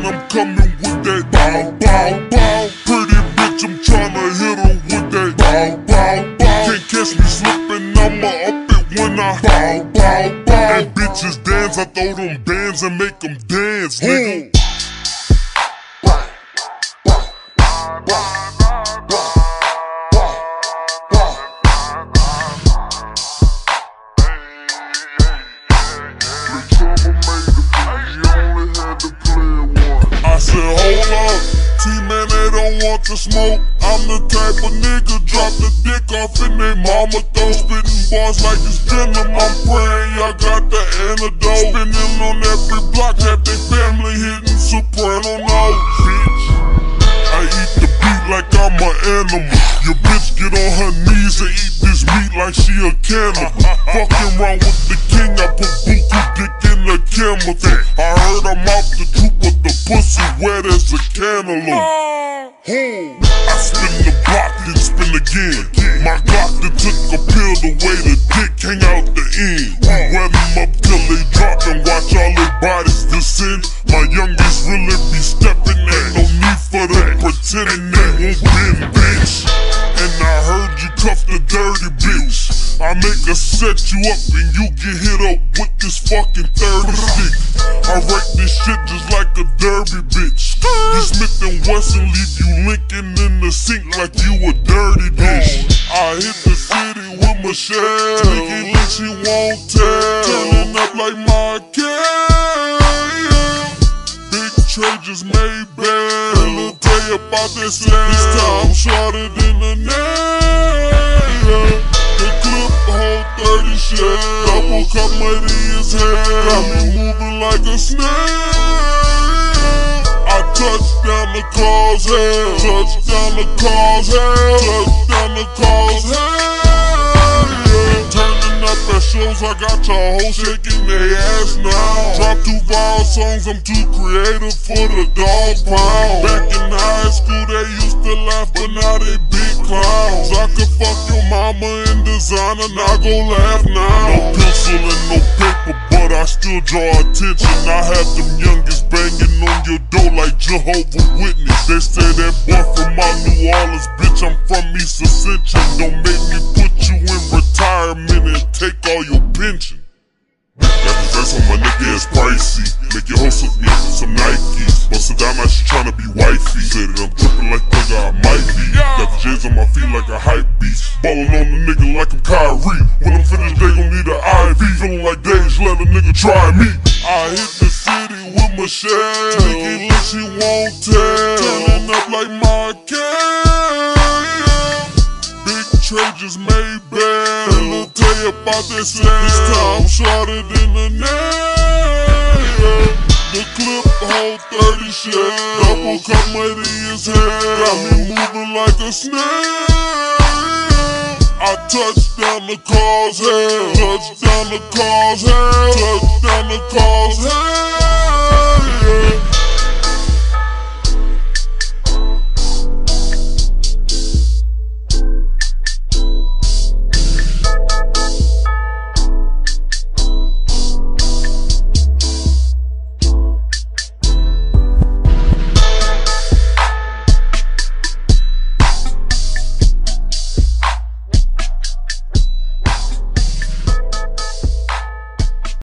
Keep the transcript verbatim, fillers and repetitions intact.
and I'm coming with that bow, bow, bow. Pretty bitch, I'm tryna hit her with that bow, bow, bow. Can't catch me slipping, I'ma up it when I bow, bow, bow. And bitches dance, I throw them bands and make them dance, nigga. I said, hold up, T-Man, they don't want to smoke. I'm the type of nigga drop the dick off in they mama throw. Spitting bars like it's denim, I'm praying y'all got the antidote. Spinning on every block, have they family hitting soprano notes. Bitch, I eat the beat like I'm an animal. Your bitch get on her knees and eat this meat like she a cannibal. Fucking wrong with the king, I put buku dick in the camel thing. I heard I'm out the truth, but the pussy wet as a cantaloupe. I spin the block, then spin again. My Glock then took a pill the way the dick hang out the end. Wet them up till they drop and watch all their bodies descend. My youngest really be stepping, ain't no need for them pretending they won't bend, bitch. And I heard you cuff the dirty bitch. I make her set you up and you get hit up with this fucking thirty stick. I write this shit just like a derby bitch. You Smith and Wesson leave you linking in the sink like you a dirty dish. I hit the city with Michelle, thinking like she won't tell. Turning up like my cat. Big Trey just made bad. I'll tell you about this land. This time shorter than the nail. The clip hold thirty shit. Double cup money is head. Got me moving like a snake. I touch down the car's head. Touch down the car's head. Touch down the car's head. Yeah. Turning up at shows, I got your hoes shaking their ass now. Drop two viral songs, I'm too creative for the dog pound. Back in high school, they used to laugh, but now they big clowns. I could fuck your mama in designer, now go laugh now. No pencil and no paper, but I still draw attention. I have them youngest banging on your door like Jehovah's Witness. They say that boy from my New Orleans, bitch, I'm from East Ascension. Don't make me put you in retirement and take all your pension. Got the dress on my nigga is pricey. Make your hoe suck me up with some Nikes. Bust a dime out, she tryna be wifey. Said that I'm drippin' like nigga, I might be. Got the J's on my feet like a hype beast. Ballin' on the nigga like I'm Kyrie. When I'm finished, they gon' need an I V. Feelin' like Dage, let a nigga try me. I hit the city with Michelle, thinking like she won't tell. Turning up like my cat. Big Trey just made bad. I'll tell you about this land. This time shorter than the nail. The clip hold thirty shit. Double cup money is head. Got me moving like a snake. I touch down the car's head. Touch down the car's head. Touch down the car's head.